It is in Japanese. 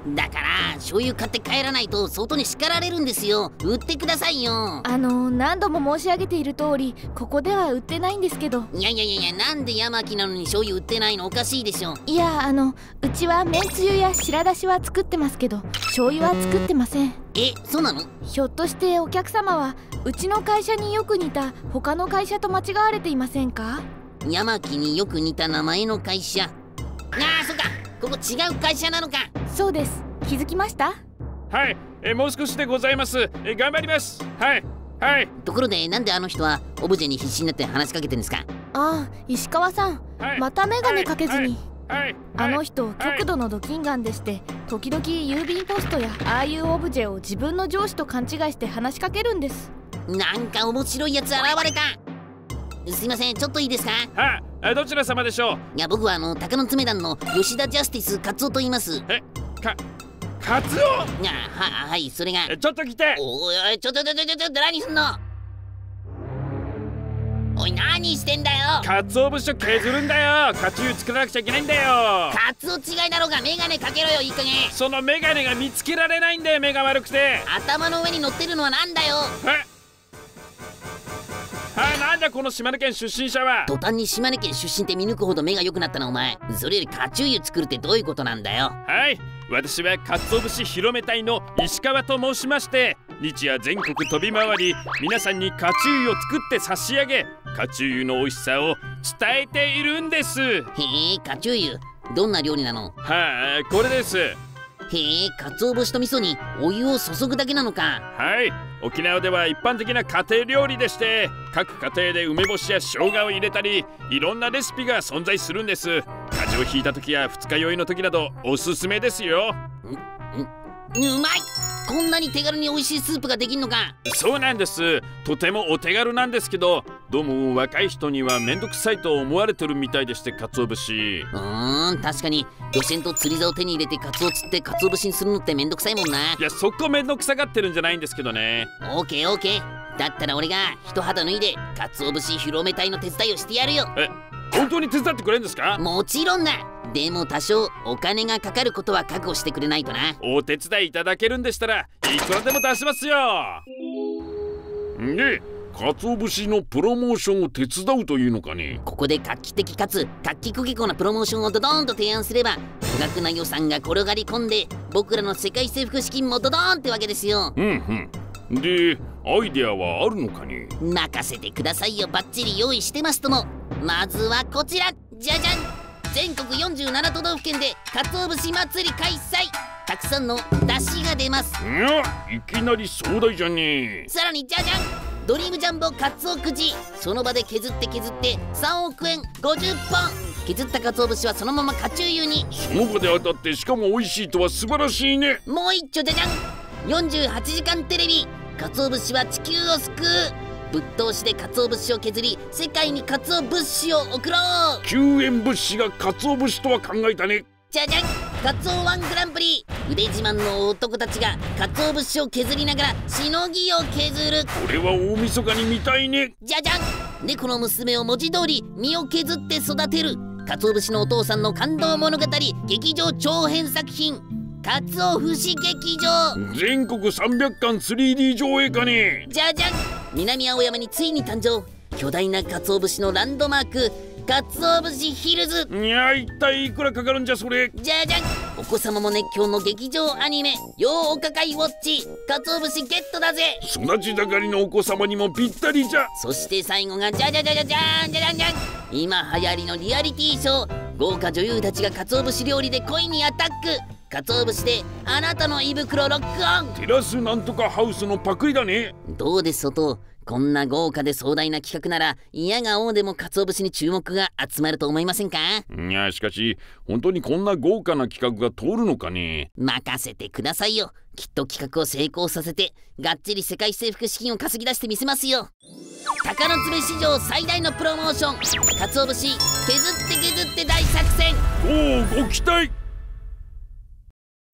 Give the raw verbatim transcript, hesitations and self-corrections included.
だから醤油買って帰らないと外に叱られるんですよ。売ってくださいよ。 あの何度も申し上げている通り、ここでは売ってないんですけど。 いやいやいやいや、なんで山木なのに醤油売ってないの？おかしいでしょ。 いや、あのうちはめんつゆや白だしは作ってますけど、醤油は作ってません。 え、そうなの？ ひょっとしてお客様はうちの会社によく似た他の会社と間違われていませんか？ 山木によく似た名前の会社。ああ、そっか、ここ違う会社なのか。 そうです。気づきました？ はい、えもう少しでございます。え頑張ります。はいはい。 ところで、なんであの人はオブジェに必死になって話しかけてるんですか？ ああ、石川さん、はい、また眼鏡かけずに。はいはいはい、 あの人、極度のドキンガンでして、時々郵便ポストやああいうオブジェを自分の上司と勘違いして話しかけるんです。 なんか面白いやつ現れた。すいません、ちょっといいですか？ はあ、どちら様でしょう？ いや、僕はあの鷹の爪団の吉田ジャスティスカツオと言います。 え、かカツオ？ いや、は、はい、それが。 ちょっと来て。 おい、ちょっとちょっとちょっと何すんの？おい、何してんだよ。 カツオ節を削るんだよ。カチュー作らなくちゃいけないんだよ。 カツオ違いだろうが、メガネかけろよ、いい加減。 そのメガネが見つけられないんだよ、目が悪くて。 頭の上に乗ってるのはなんだよ。 えはい、なんだこの島根県出身者は。 途端に島根県出身って見抜くほど目が良くなったな、お前。それよりカチューユ作るってどういうことなんだよ。 はい、私はカツオ節広め隊の石川と申しまして、日夜全国飛び回り、皆さんにカチューユを作って差し上げ、カチューユの美味しさを伝えているんです。へえ、カチューユ、どんな料理なの？ はい、これです。 へえ、かつお節と味噌にお湯を注ぐだけなのか。 はい、沖縄では一般的な家庭料理でして、各家庭で梅干しや生姜を入れたり、いろんなレシピが存在するんです。風邪をひいた時や二日酔いの時などおすすめですよ。 んんうまい。こんなに手軽に美味しいスープができんのか。 そうなんです。とてもお手軽なんですけど、どうも若い人にはめんどくさいと思われてるみたいでして、かつお節。 うーん、確かに漁船と釣り竿を手に入れてカツオ釣ってかつお節にするのってめんどくさいもんな。 いや、そこめんどくさがってるんじゃないんですけどね。 オーケーオーケー。だったら俺が一肌脱いでかつお節広め隊の手伝いをしてやるよ。 え、本当に手伝ってくれるんですか？ もちろんだ。でも多少お金がかかることは覚悟してくれないとな。 お手伝いいただけるんでしたらいくらでも出しますよ。で、かつお節のプロモーションを手伝うというのかね。 ここで画期的かつ画期コケコなプロモーションをドドーンと提案すれば、巨額な予算が転がり込んで、僕らの世界征服資金もドドーンってわけですよ。 うんうん。で、アイデアはあるのかね。 任せてくださいよ。バッチリ用意してますとも。まずはこちら、じゃじゃん。全国よんじゅうなな都道府県でかつお節祭り開催。たくさんの出汁が出ます。 いや、いきなり壮大じゃねえ。 さらにじゃじゃん、ドリームジャンボかつおくじ。その場で削って削ってさんおくえんごじゅっぽん。削ったかつお節はそのままカチューユに。 その場で当たってしかも美味しいとは素晴らしいね。 もう一丁じゃじゃん、よんじゅうはちじかんテレビ。かつお節は地球を救う。ぶっ通しでかつお節を削り、世界にかつお物資を送ろう。 救援物資がかつお節とは考えたね。 じゃじゃん、かつおワングランプリ。腕自慢の男たちがかつお節を削りながらしのぎを削る。 これは大晦日に見たいね。 じゃじゃん、猫の娘を文字通り身を削って育てる。かつお節のお父さんの感動物語劇場長編作品、かつお節劇場。 全国さんびゃっかん スリーディー 上映かね。 じゃじゃん、南青山についに誕生、巨大なかつお節のランドマーク、かつお節ヒルズ。 いや、一体いくらかかるんじゃそれ。 じゃじゃん、お子様も熱狂の劇場アニメ「ようおかかいウォッチ」、かつお節ゲットだぜ。 育ち盛りのお子様にもぴったりじゃ。 そして最後がじゃじゃじゃじゃじゃーんじゃじゃんじゃん、今流行りのリアリティーショー。豪華女優たちがかつお節料理で恋にアタック。かつお節であなたの胃袋ロックオン。 テラスなんとかハウスのパクリだね。 どうです外、こんな豪華で壮大な企画なら嫌が王でもかつお節に注目が集まると思いませんか？ いや、しかし本当にこんな豪華な企画が通るのかね。 任せてくださいよ。きっと企画を成功させてがっちり世界征服資金を稼ぎ出してみせますよ。鷹の爪史上最大のプロモーション、かつお節削って削って大作戦。 おお、ご期待。